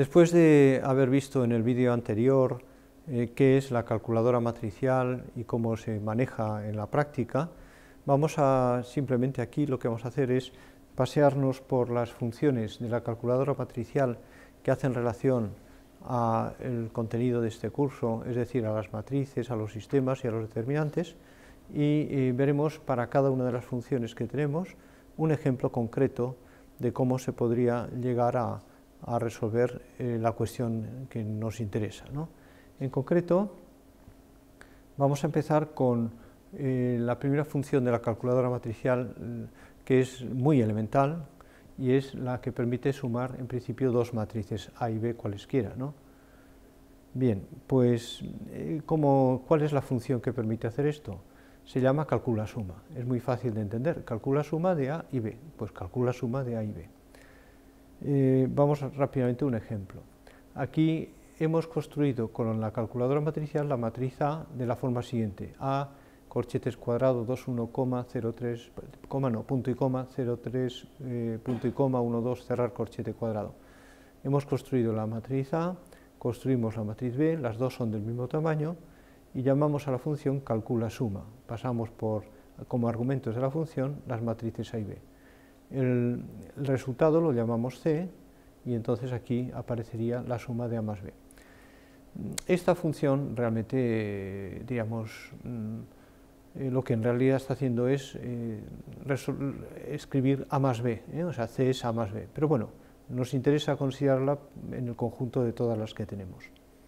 Después de haber visto en el vídeo anterior qué es la calculadora matricial y cómo se maneja en la práctica, vamos a simplemente aquí lo que vamos a hacer es pasearnos por las funciones de la calculadora matricial que hacen relación al contenido de este curso, es decir, a las matrices, a los sistemas y a los determinantes, y veremos para cada una de las funciones que tenemos un ejemplo concreto de cómo se podría llegar a resolver la cuestión que nos interesa, ¿no? En concreto, vamos a empezar con la primera función de la calculadora matricial, que es muy elemental y es la que permite sumar en principio dos matrices A y B cualesquiera, ¿no? Bien, pues ¿cuál es la función que permite hacer esto? Se llama calcula suma, es muy fácil de entender, calcula suma de A y B, pues calcula suma de A y B. Vamos rápidamente a un ejemplo. Aquí hemos construido con la calculadora matricial la matriz A de la forma siguiente: A, corchetes cuadrado, 2, 1, 03, punto y coma, 03, punto y coma, 1, 2, cerrar corchete cuadrado. Hemos construido la matriz A, construimos la matriz B, las dos son del mismo tamaño, y llamamos a la función calcula suma. Pasamos como argumentos de la función las matrices A y B. El resultado lo llamamos C y entonces aquí aparecería la suma de A más B. Esta función realmente, digamos, lo que en realidad está haciendo es escribir A más B, o sea, C es A más B, pero bueno, nos interesa considerarla en el conjunto de todas las que tenemos.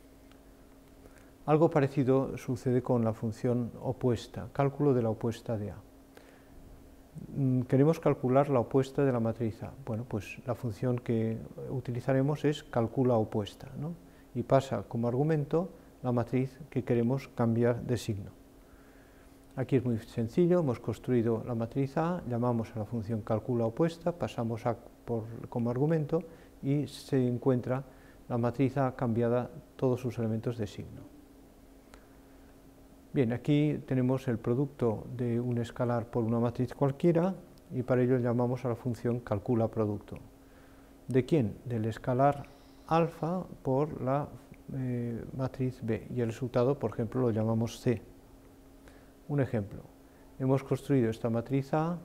Algo parecido sucede con la función opuesta, cálculo de la opuesta de A. Queremos calcular la opuesta de la matriz A. Bueno, pues la función que utilizaremos es calcula opuesta, ¿no? Y pasa como argumento la matriz que queremos cambiar de signo. Aquí es muy sencillo, hemos construido la matriz A, llamamos a la función calcula opuesta, pasamos A como argumento y se encuentra la matriz A cambiada todos sus elementos de signo. Bien, aquí tenemos el producto de un escalar por una matriz cualquiera y para ello llamamos a la función calcula producto. ¿De quién? Del escalar alfa por la matriz B y el resultado, por ejemplo, lo llamamos C. Un ejemplo, hemos construido esta matriz A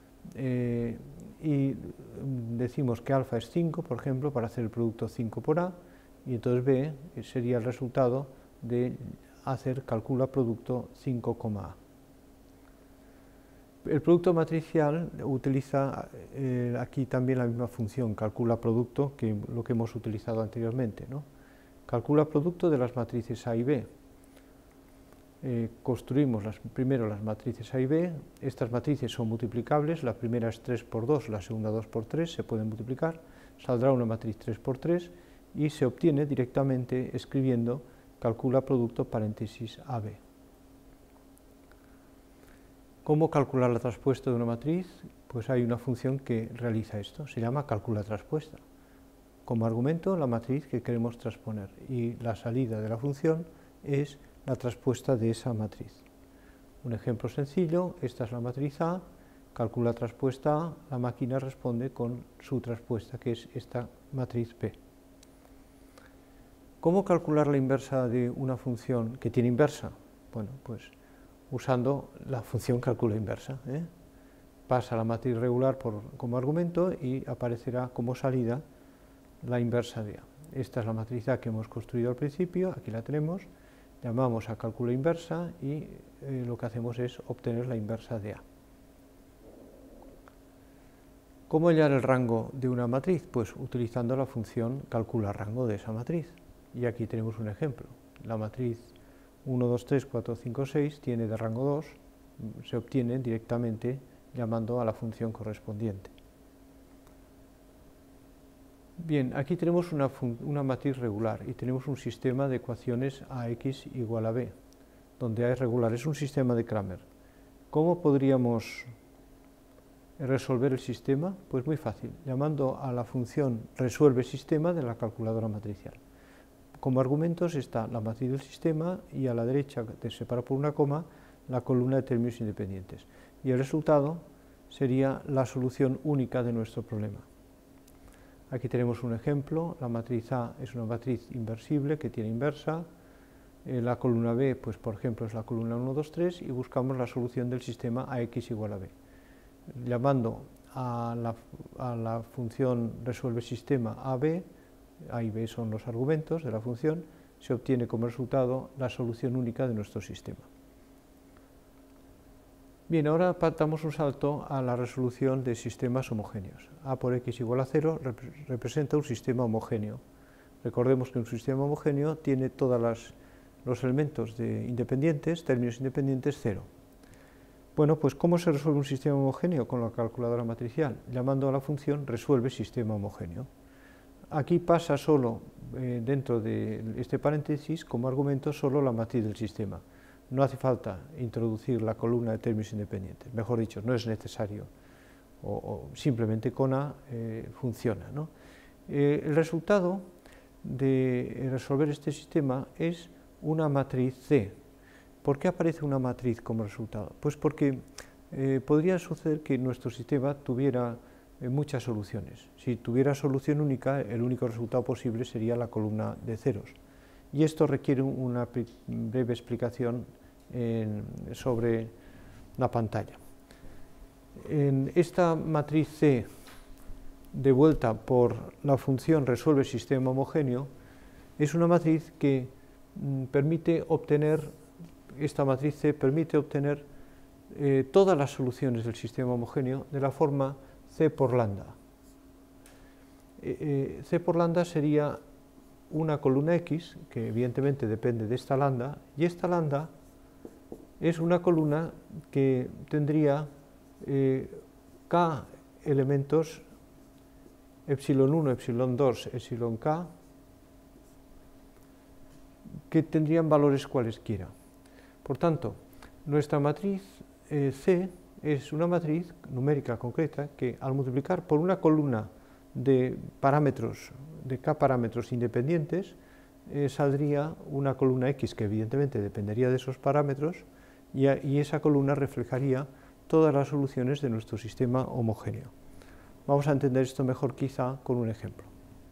y decimos que alfa es 5, por ejemplo, para hacer el producto 5 por A, y entonces B sería el resultado de hacer calcula producto 5, A. El producto matricial utiliza aquí también la misma función, calcula producto, que lo que hemos utilizado anteriormente, ¿no? Calcula producto de las matrices A y B. Construimos primero las matrices A y B, estas matrices son multiplicables, la primera es 3 por 2, la segunda 2 por 3, se pueden multiplicar, saldrá una matriz 3 por 3 y se obtiene directamente escribiendo calcula producto paréntesis AB. ¿Cómo calcular la traspuesta de una matriz? Pues hay una función que realiza esto, se llama calcula traspuesta. Como argumento, la matriz que queremos transponer y la salida de la función es la traspuesta de esa matriz. Un ejemplo sencillo, esta es la matriz A, calcula traspuesta A, la máquina responde con su traspuesta, que es esta matriz B. ¿Cómo calcular la inversa de una función que tiene inversa? Bueno, pues usando la función calcula inversa. Pasa la matriz regular como argumento y aparecerá como salida la inversa de A. Esta es la matriz A que hemos construido al principio, aquí la tenemos, llamamos a calcula inversa y lo que hacemos es obtener la inversa de A. ¿Cómo hallar el rango de una matriz? Pues utilizando la función calcula rango de esa matriz. Y aquí tenemos un ejemplo. La matriz 1, 2, 3, 4, 5, 6 tiene de rango 2, se obtiene directamente llamando a la función correspondiente. Bien, aquí tenemos una matriz regular y tenemos un sistema de ecuaciones AX igual a B, donde A es regular, es un sistema de Cramer. ¿Cómo podríamos resolver el sistema? Pues muy fácil, llamando a la función resuelve sistema de la calculadora matricial. Como argumentos está la matriz del sistema y a la derecha, separado por una coma, la columna de términos independientes. Y el resultado sería la solución única de nuestro problema. Aquí tenemos un ejemplo, la matriz A es una matriz inversible que tiene inversa, la columna B, pues por ejemplo, es la columna 1, 2, 3 y buscamos la solución del sistema AX igual a B. Llamando a la función resuelve sistema AB, A y B son los argumentos de la función, se obtiene como resultado la solución única de nuestro sistema. Bien, ahora damos un salto a la resolución de sistemas homogéneos. A por x igual a 0 representa un sistema homogéneo. Recordemos que un sistema homogéneo tiene todos los elementos independientes, términos independientes, 0. Bueno, pues ¿cómo se resuelve un sistema homogéneo con la calculadora matricial? Llamando a la función resuelve sistema homogéneo. Aquí pasa solo, dentro de este paréntesis, como argumento, solo la matriz del sistema. No hace falta introducir la columna de términos independientes, mejor dicho, no es necesario, o simplemente con A funciona, ¿no? El resultado de resolver este sistema es una matriz C. ¿Por qué aparece una matriz como resultado? Pues porque podría suceder que nuestro sistema tuviera muchas soluciones. Si tuviera solución única, el único resultado posible sería la columna de ceros. Y esto requiere una breve explicación sobre la pantalla. En esta matriz C, devuelta por la función resuelve sistema homogéneo, es una matriz que permite obtener, esta matriz C permite obtener todas las soluciones del sistema homogéneo de la forma C por lambda. C por lambda sería una columna X, que evidentemente depende de esta lambda, y esta lambda es una columna que tendría K elementos, epsilon 1, epsilon 2, epsilon K, que tendrían valores cualesquiera. Por tanto, nuestra matriz C es una matriz numérica concreta que al multiplicar por una columna de parámetros, de K parámetros independientes, saldría una columna X que evidentemente dependería de esos parámetros y esa columna reflejaría todas las soluciones de nuestro sistema homogéneo. Vamos a entender esto mejor quizá con un ejemplo.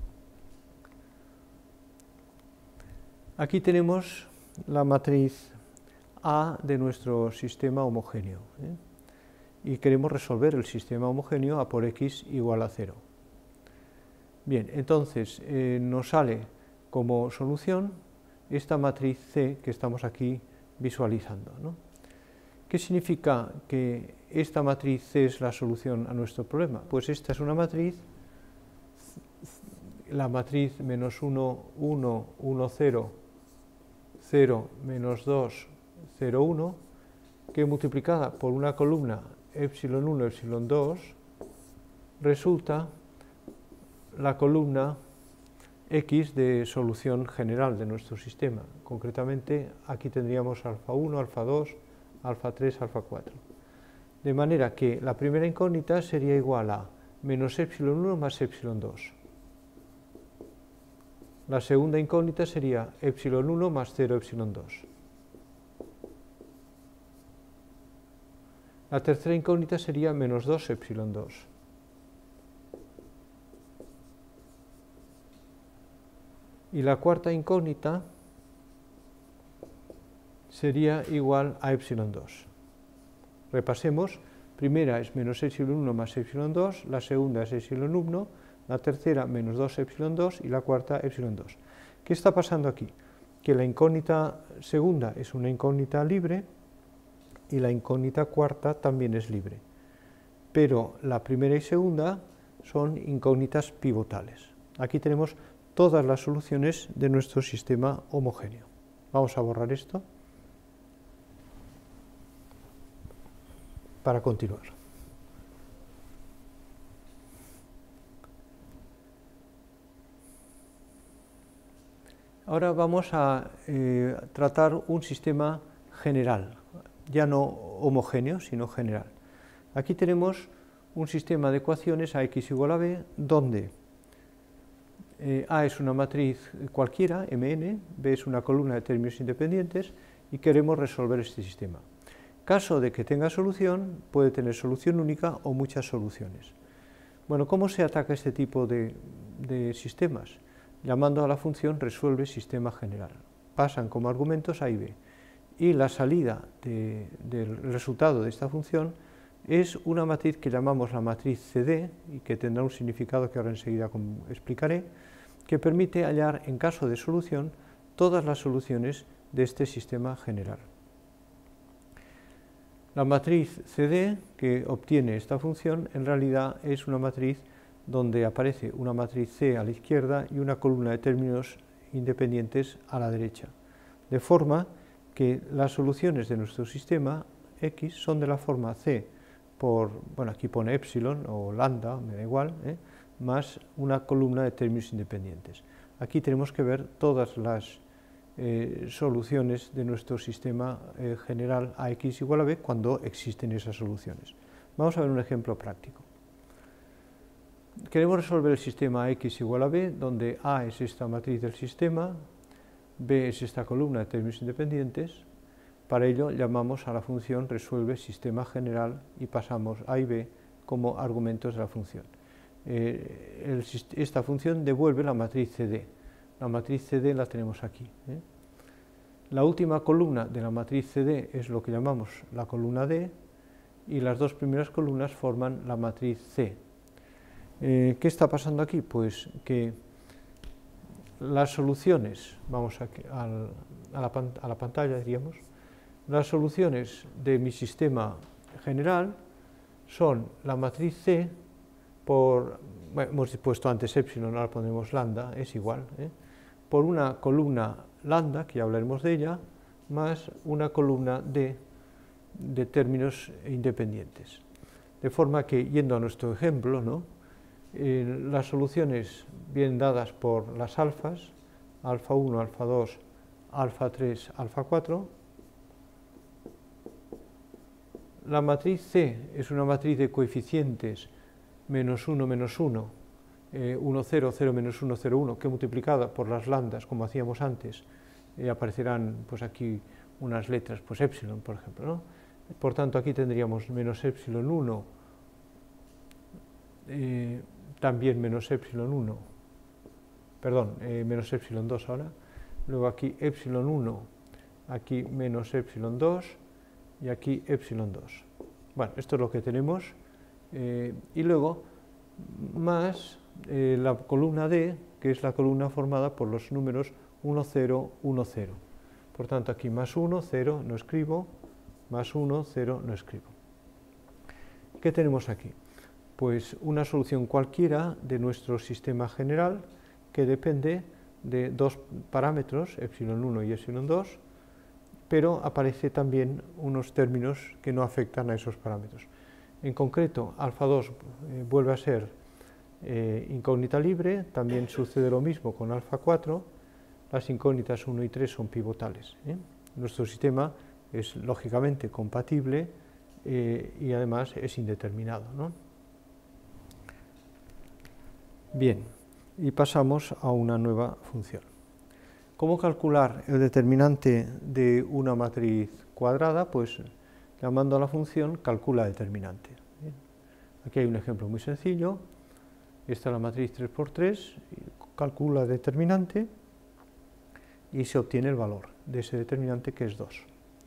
Aquí tenemos la matriz A de nuestro sistema homogéneo, y queremos resolver el sistema homogéneo A por X igual a 0. Bien, entonces nos sale como solución esta matriz C que estamos aquí visualizando, ¿no? ¿Qué significa que esta matriz C es la solución a nuestro problema? Pues esta es una matriz, la matriz menos 1, 1, 1, 0, 0, menos 2, 0, 1, que multiplicada por una columna epsilon 1, epsilon 2, resulta la columna X de solución general de nuestro sistema. Concretamente, aquí tendríamos alfa 1, alfa 2, alfa 3, alfa 4. De manera que la primera incógnita sería igual a menos epsilon 1 más epsilon 2. La segunda incógnita sería epsilon 1 más 0 epsilon 2. La tercera incógnita sería menos 2 epsilon 2. Y la cuarta incógnita sería igual a epsilon 2. Repasemos, primera es menos epsilon 1 más epsilon 2, la segunda es epsilon 1, la tercera menos 2 epsilon 2 y la cuarta epsilon 2. ¿Qué está pasando aquí? Que la incógnita segunda es una incógnita libre y la incógnita cuarta también es libre. Pero la primera y segunda son incógnitas pivotales. Aquí tenemos todas las soluciones de nuestro sistema homogéneo. Vamos a borrar esto para continuar. Ahora vamos a tratar un sistema general, ya no homogéneo, sino general. Aquí tenemos un sistema de ecuaciones AX igual a B, donde A es una matriz cualquiera, Mn, B es una columna de términos independientes y queremos resolver este sistema. Caso de que tenga solución, puede tener solución única o muchas soluciones. Bueno, ¿cómo se ataca este tipo de sistemas? Llamando a la función resuelve sistema general. Pasan como argumentos A y B. Y la salida del resultado de esta función es una matriz que llamamos la matriz CD, y que tendrá un significado que ahora enseguida explicaré, que permite hallar, en caso de solución, todas las soluciones de este sistema general. La matriz CD que obtiene esta función en realidad es una matriz donde aparece una matriz C a la izquierda y una columna de términos independientes a la derecha, de forma que las soluciones de nuestro sistema X son de la forma C por, bueno, aquí pone epsilon o lambda, me da igual, más una columna de términos independientes. Aquí tenemos que ver todas las soluciones de nuestro sistema general AX igual a B cuando existen esas soluciones. Vamos a ver un ejemplo práctico. Queremos resolver el sistema AX igual a B, donde A es esta matriz del sistema, B es esta columna de términos independientes. Para ello llamamos a la función resuelve sistema general y pasamos A y B como argumentos de la función. Esta función devuelve la matriz CD. La matriz CD la tenemos aquí. La última columna de la matriz CD es lo que llamamos la columna D, y las dos primeras columnas forman la matriz C. ¿Qué está pasando aquí? Pues que las soluciones, vamos a la pantalla, diríamos, las soluciones de mi sistema general son la matriz C por, bueno, hemos puesto antes epsilon, ahora pondremos lambda, es igual, por una columna lambda, que ya hablaremos de ella, más una columna de términos independientes. De forma que, yendo a nuestro ejemplo, ¿no?, las soluciones vienen dadas por las alfas, alfa 1, alfa 2, alfa 3, alfa 4. La matriz C es una matriz de coeficientes menos 1, menos 1, 1, 0, 0, menos 1, 0, 1, que multiplicada por las lambdas, como hacíamos antes, aparecerán pues aquí unas letras, pues epsilon, por ejemplo, ¿no? Por tanto, aquí tendríamos menos epsilon 1, también menos epsilon 1, perdón, menos epsilon 2 ahora, luego aquí epsilon 1, aquí menos epsilon 2 y aquí epsilon 2. Bueno, esto es lo que tenemos, y luego más la columna D, que es la columna formada por los números 1, 0, 1, 0. Por tanto, aquí más 1, 0, no escribo, más 1, 0, no escribo. ¿Qué tenemos aquí? Pues una solución cualquiera de nuestro sistema general que depende de dos parámetros, epsilon 1 y epsilon 2, pero aparece también unos términos que no afectan a esos parámetros. En concreto, alfa 2 vuelve a ser incógnita libre, también sucede lo mismo con alfa 4, las incógnitas 1 y 3 son pivotales. Nuestro sistema es lógicamente compatible y además es indeterminado, ¿no? Bien, y pasamos a una nueva función. ¿Cómo calcular el determinante de una matriz cuadrada? Pues llamando a la función calcula determinante. Bien. Aquí hay un ejemplo muy sencillo. Esta es la matriz 3 por 3, calcula determinante y se obtiene el valor de ese determinante, que es 2.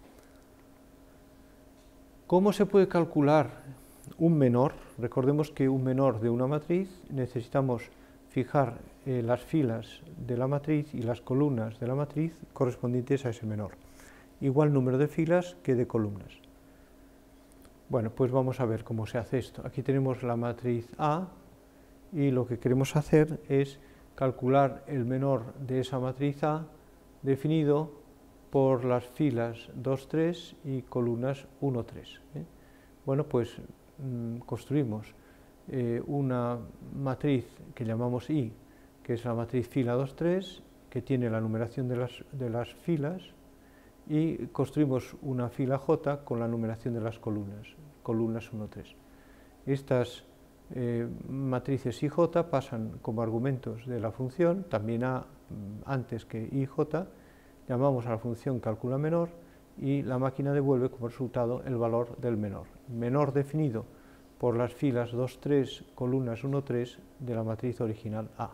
¿Cómo se puede calcular un menor? Recordemos que un menor de una matriz necesitamos fijar las filas de la matriz y las columnas de la matriz correspondientes a ese menor. Igual número de filas que de columnas. Bueno, pues vamos a ver cómo se hace esto. Aquí tenemos la matriz A y lo que queremos hacer es calcular el menor de esa matriz A definido por las filas 2, 3 y columnas 1, 3. Bueno, pues construimos una matriz que llamamos I, que es la matriz fila 2, 3, que tiene la numeración de las filas, y construimos una fila J con la numeración de las columnas 1, 3. Estas matrices IJ pasan como argumentos de la función, también A antes que IJ, llamamos a la función calcula menor y la máquina devuelve como resultado el valor del menor. Menor definido por las filas 2, 3, columnas 1, 3 de la matriz original A.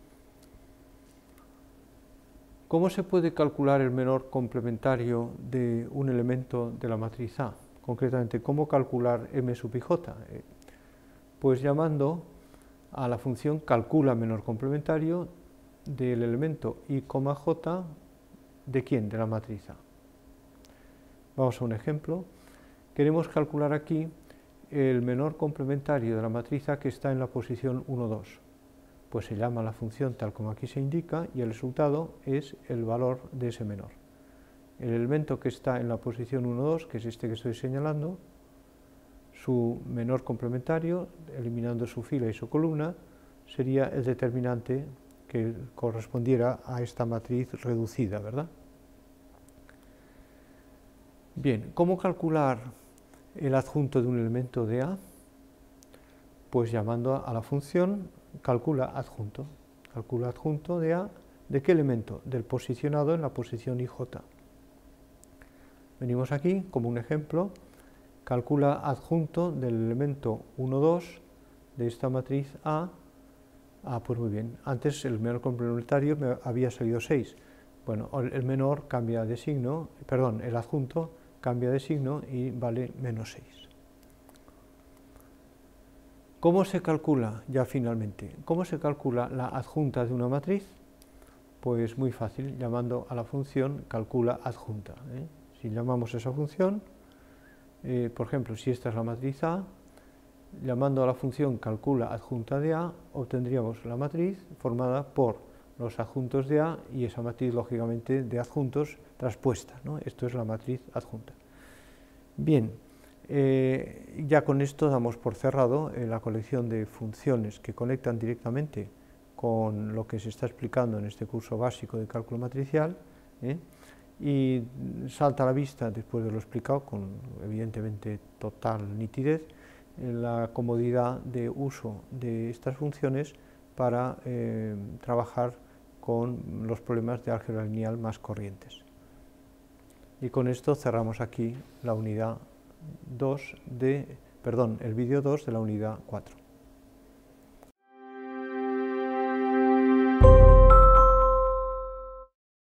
¿Cómo se puede calcular el menor complementario de un elemento de la matriz A? Concretamente, ¿cómo calcular m sub ij? Pues llamando a la función calcula menor complementario del elemento i, j, ¿de quién? De la matriz A. Vamos a un ejemplo. Queremos calcular aquí el menor complementario de la matriz A que está en la posición 1, 2. Pues se llama la función tal como aquí se indica y el resultado es el valor de ese menor. El elemento que está en la posición 1, 2, que es este que estoy señalando, su menor complementario, eliminando su fila y su columna, sería el determinante que correspondiera a esta matriz reducida, ¿verdad? Bien, ¿cómo calcular el adjunto de un elemento de A? Pues llamando a la función calcula adjunto de A, ¿de qué elemento? Del posicionado en la posición IJ. Venimos aquí, como un ejemplo, calcula adjunto del elemento 1, 2 de esta matriz A. Pues muy bien, antes el menor complementario me había salido 6. Bueno, el menor cambia de signo, perdón, el adjunto cambia de signo y vale menos 6. ¿Cómo se calcula ya finalmente? ¿Cómo se calcula la adjunta de una matriz? Pues muy fácil, llamando a la función calcula adjunta. Si llamamos a esa función, por ejemplo, si esta es la matriz A, llamando a la función calcula adjunta de A, obtendríamos la matriz formada por los adjuntos de A y esa matriz, lógicamente, de adjuntos traspuesta, ¿no? Esto es la matriz adjunta. Bien, ya con esto damos por cerrado la colección de funciones que conectan directamente con lo que se está explicando en este curso básico de cálculo matricial, y salta a la vista, después de lo explicado, con evidentemente total nitidez, la comodidad de uso de estas funciones para trabajar con los problemas de álgebra lineal más corrientes. Y con esto cerramos aquí la unidad 2 el vídeo 2 de la unidad 4.